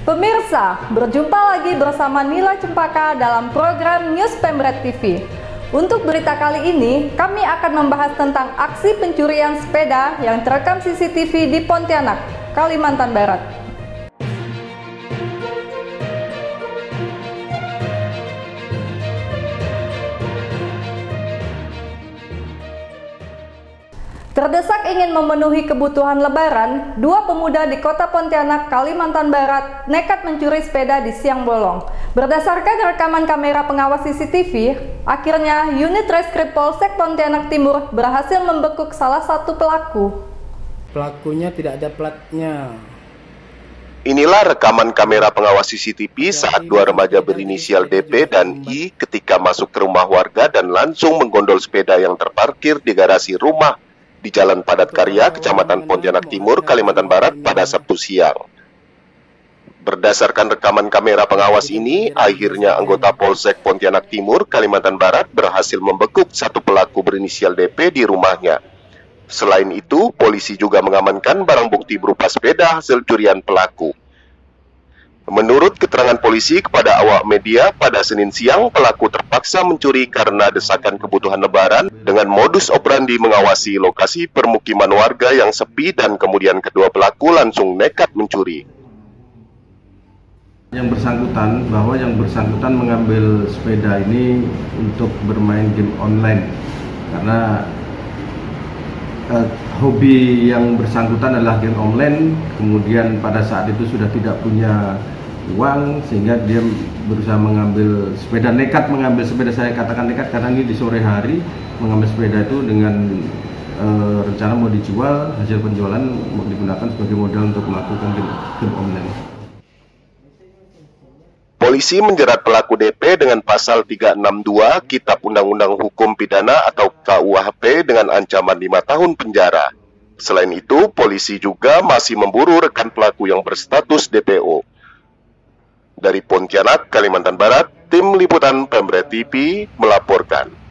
Pemirsa, berjumpa lagi bersama Nila Cempaka dalam program News Pemret TV. Untuk berita kali ini, kami akan membahas tentang aksi pencurian sepeda yang terekam CCTV di Pontianak, Kalimantan Barat. Terdesak ingin memenuhi kebutuhan lebaran, dua pemuda di kota Pontianak, Kalimantan Barat nekat mencuri sepeda di siang bolong. Berdasarkan rekaman kamera pengawas CCTV, akhirnya unit Reskrim Polsek Pontianak Timur berhasil membekuk salah satu pelaku. Pelakunya tidak ada platnya. Inilah rekaman kamera pengawas CCTV saat dua remaja berinisial DP dan I ketika masuk ke rumah warga dan langsung menggondol sepeda yang terparkir di garasi rumah di Jalan Padat Karya, Kecamatan Pontianak Timur, Kalimantan Barat pada Sabtu siang. Berdasarkan rekaman kamera pengawas ini, akhirnya anggota Polsek Pontianak Timur, Kalimantan Barat berhasil membekuk satu pelaku berinisial DP di rumahnya. Selain itu, polisi juga mengamankan barang bukti berupa sepeda hasil curian pelaku. Menurut keterangan polisi kepada awak media, pada Senin siang pelaku terpaksa mencuri karena desakan kebutuhan lebaran dengan modus operandi mengawasi lokasi permukiman warga yang sepi dan kemudian kedua pelaku langsung nekat mencuri. Yang bersangkutan mengambil sepeda ini untuk bermain game online karena hobi yang bersangkutan adalah game online. Kemudian pada saat itu sudah tidak punya uang sehingga dia berusaha mengambil sepeda, nekat mengambil sepeda. Saya katakan nekat karena ini di sore hari mengambil sepeda itu dengan rencana mau dijual, hasil penjualan mau digunakan sebagai modal untuk melakukan game online. Polisi menjerat pelaku DP dengan pasal 362 Kitab Undang-Undang Hukum Pidana atau KUHP dengan ancaman 5 tahun penjara. Selain itu, polisi juga masih memburu rekan pelaku yang berstatus DPO. Dari Pontianak, Kalimantan Barat, tim liputan Pemret TV melaporkan.